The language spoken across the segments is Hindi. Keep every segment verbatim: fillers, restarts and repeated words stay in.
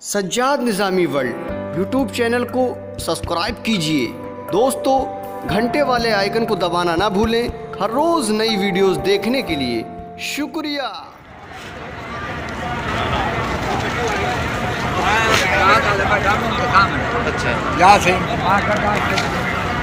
Sajjad Nizami world YouTube channel को सब्सक्राइब कीजिए। दोस्तों, घंटे वाले आइकन को दबाना ना भूलें हर रोज़ नई वीडियोस देखने के लिए। शुक्रिया। अच्छा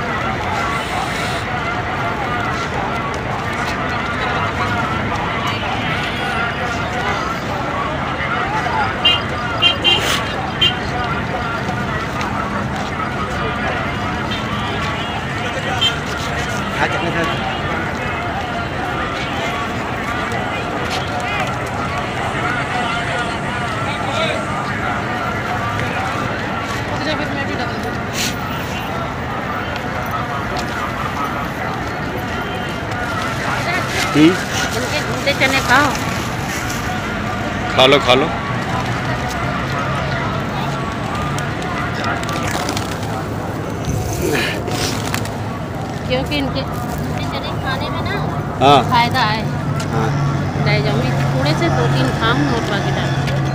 उनके घूमते चने खाओ, खा लो खा लो। क्योंकि इनके घूमते चने खाने में ना हाँ फायदा है। हाँ ले जाऊंगी थोड़े से दो तीन खाम और बाकी डाल।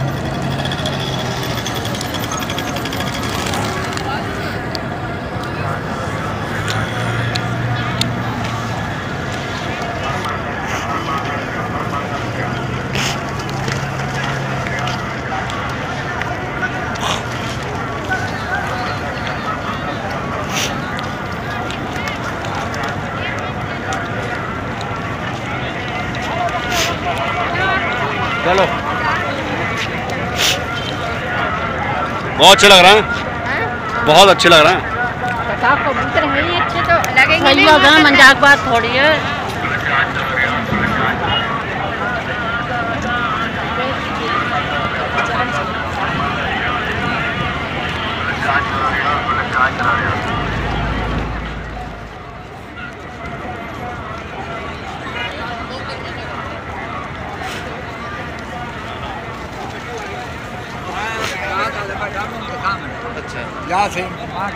चलो, बहुत अच्छे लग रहा है, बहुत अच्छे लग रहा है। कबूतर है ही अच्छे तो लगेंगे। मजाक बात थोड़ी है। अच्छा या से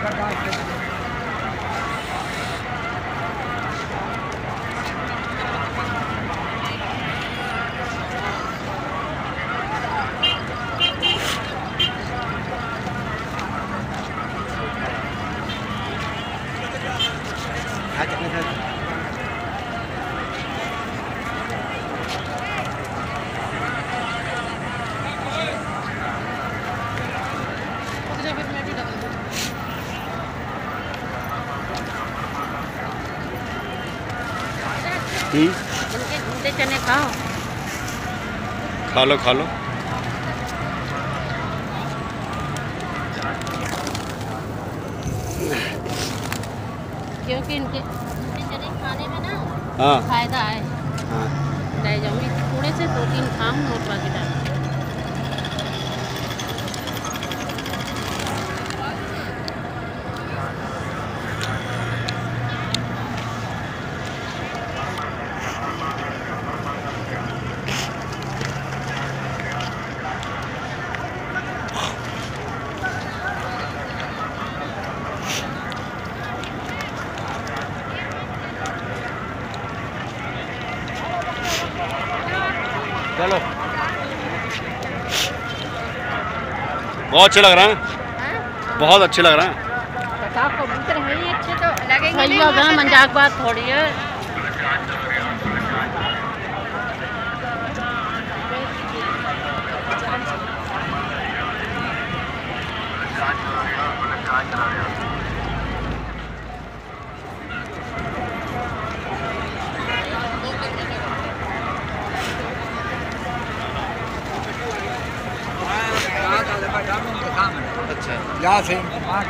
उनके घूमते चने खाओ, खा लो खा लो। क्योंकि इनके घूमते चने खाने में ना हाँ फायदा है। हाँ ले जाऊंगी थोड़े से दो तीन खाम और बाकी डाल। चलो, बहुत अच्छे लग रहा है, बहुत अच्छे लग रहा है। कबूतर है ही अच्छे तो लगेंगे। मजाक बात थोड़ी है। अच्छा या से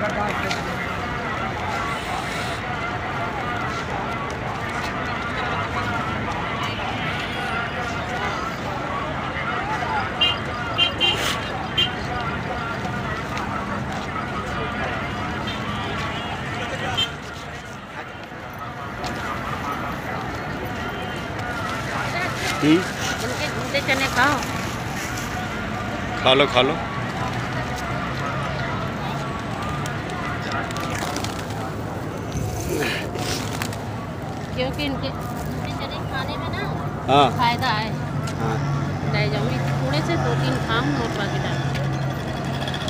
उनके घूमते चने खाओ, खा लो खा लो। क्योंकि इनके घूमते चने खाने में ना हाँ फायदा है। हाँ ले जाऊंगी थोड़े से दो तीन खाम और बाकी डाल।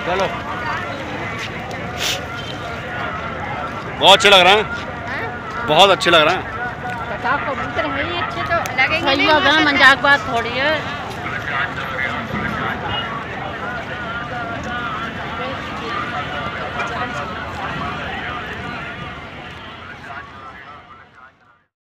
चलो बहुत अच्छे लग रहे हैं, हाँ? बहुत अच्छे लग रहे हैं। बताओ कबूतर है ही अच्छे तो लगेंगे सही नहीं होगा, माशाल्लाह। मजाक बात थोड़ी है।